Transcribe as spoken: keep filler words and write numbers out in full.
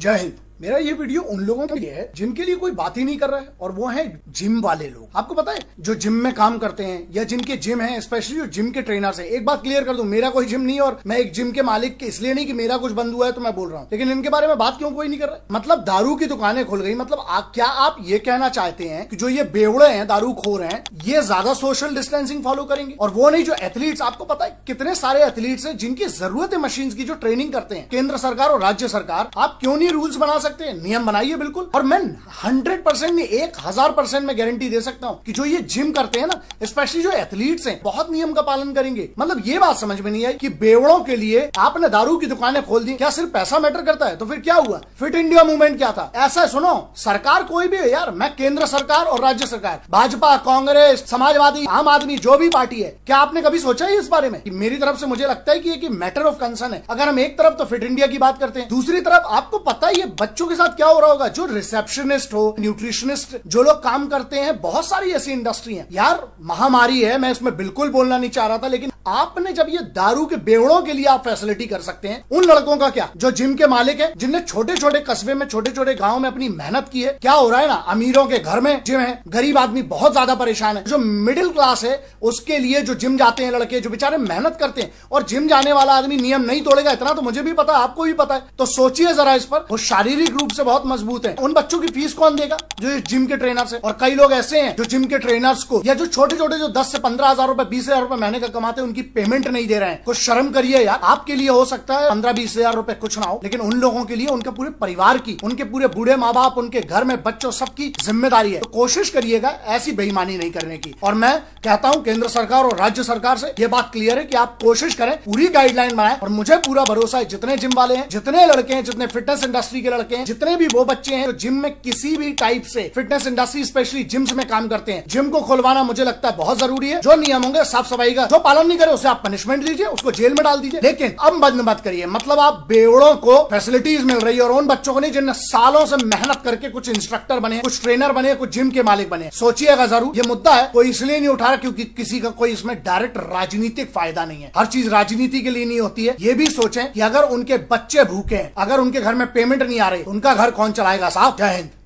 जय हिंद। मेरा ये वीडियो उन लोगों के लिए है जिनके लिए कोई बात ही नहीं कर रहा है, और वो है जिम वाले लोग। आपको पता है जो जिम में काम करते हैं या जिनके जिम है, स्पेशली जो जिम के ट्रेनर्स है। एक बात क्लियर कर दूं, मेरा कोई जिम नहीं है और मैं एक जिम के मालिक के इसलिए नहीं कि मेरा कुछ बंद हुआ है तो मैं बोल रहा हूँ, लेकिन इनके बारे में बात क्यों कोई नहीं कर रहा है। मतलब दारू की दुकानें खुल गई। मतलब आ, क्या आप ये कहना चाहते हैं कि जो ये बेवड़े हैं, दारू खोर हैं, ये ज्यादा सोशल डिस्टेंसिंग फॉलो करेंगे? और वो नहीं जो एथलीट्स, आपको पता है कितने सारे एथलीट्स हैं जिनकी जरूरत है मशीन की, जो ट्रेनिंग करते हैं केंद्र सरकार और राज्य सरकार। आप क्यों नहीं रूल्स बना सकते हैं, नियम बनाइए बिल्कुल। और मैं हंड्रेड परसेंट नहीं, एक हजार परसेंट में गारंटी दे सकता हूं कि जो ये जिम करते हैं ना, स्पेशली जो एथलीट्स हैं, बहुत नियम का पालन करेंगे। मतलब ये बात समझ में नहीं आई कि बेवड़ों के लिए आपने दारू की दुकानें खोल दी। क्या सिर्फ पैसा मैटर करता है? तो फिर क्या हुआ? फिट इंडिया मूवमेंट क्या था? ऐसा है, सुनो, सरकार कोई भी है यार, मैं केंद्र सरकार और राज्य सरकार, भाजपा, कांग्रेस, समाजवादी, आम आदमी, जो भी पार्टी है, क्या आपने कभी सोचा है इस बारे में? कि मेरी तरफ से मुझे लगता है कि एक मैटर ऑफ कंसर्न है। अगर हम एक तरफ तो फिट इंडिया की बात करते हैं, दूसरी तरफ आपको पता है ये बच्चों के साथ क्या हो रहा होगा। जो रिसेप्शनिस्ट हो, न्यूट्रिशनिस्ट, जो लोग काम करते हैं, बहुत सारी ऐसी इंडस्ट्री है यार। महामारी है, मैं इसमें बिल्कुल बोलना नहीं चाह रहा था, लेकिन आपने जब ये दारू के बेवड़ों के लिए आप फैसिलिटी कर सकते हैं, उन लड़कों का क्या जो जिम के मालिक हैं, जिनने छोटे छोटे कस्बे में, छोटे छोटे गांव में अपनी मेहनत की है। क्या हो रहा है ना, अमीरों के घर में जिम है, गरीब आदमी बहुत ज्यादा परेशान है। जो मिडिल क्लास है उसके लिए जो जिम जाते हैं लड़के, जो बेचारे मेहनत करते हैं, और जिम जाने वाला आदमी नियम नहीं तोड़ेगा, इतना तो मुझे भी पता है, आपको भी पता है। तो सोचिए जरा इस पर। वो शारीरिक रूप से बहुत मजबूत है, उन बच्चों की फीस कौन देगा जो जिम के ट्रेनर्स है? और कई लोग ऐसे हैं जो जिम के ट्रेनर्स को, या जो छोटे छोटे जो दस से पंद्रह हजार रुपए, बीस हजार रुपए महीने का कमाते हैं, उनकी पेमेंट नहीं दे रहे हैं। कुछ शर्म करिए यार। आपके लिए हो सकता है पंद्रह बीस हजार रुपए कुछ ना हो, लेकिन उन लोगों के लिए, उनके पूरे परिवार की, उनके पूरे बूढ़े माँ बाप, उनके घर में बच्चों, सबकी जिम्मेदारी है। तो कोशिश करिएगा ऐसी बेईमानी नहीं करने की। और मैं कहता हूं केंद्र सरकार और राज्य सरकार से यह बात क्लियर है कि आप कोशिश करें, पूरी गाइडलाइन बनाएं। और मुझे पूरा भरोसा है, जितने जिम वाले हैं, जितने लड़के हैं, जितने फिटनेस इंडस्ट्री के लड़के हैं, जितने भी वो बच्चे हैं जो जिम में किसी भी टाइप से, फिटनेस इंडस्ट्री स्पेशली जिम्स में काम करते हैं, जिम को खुलवाना मुझे लगता है बहुत जरूरी है। जो नियम होंगे साफ सफाई का, जो पालन नहीं करे उसे आप पनिशमेंट दीजिए, उसको जेल में डाल दीजिए, लेकिन अब बंद मत करिए। मतलब आप बेवड़ों को फैसिलिटीज मिल रही है, और उन बच्चों को नहीं जिनने सालों से मेहनत करके कुछ इंस्ट्रक्टर बने, कुछ ट्रेनर बने, कुछ जिम के मालिक बने। सोचिएगा जरूर। ये मुद्दा है, कोई इसलिए नहीं उठा रहा क्योंकि किसी का कोई इसमें डायरेक्ट राजनीतिक फायदा नहीं है। हर चीज राजनीति के लिए नहीं होती है। ये भी सोचें कि अगर उनके बच्चे भूखे हैं, अगर उनके घर में पेमेंट नहीं आ रही, उनका घर कौन चलाएगा साहब? जय हिंद।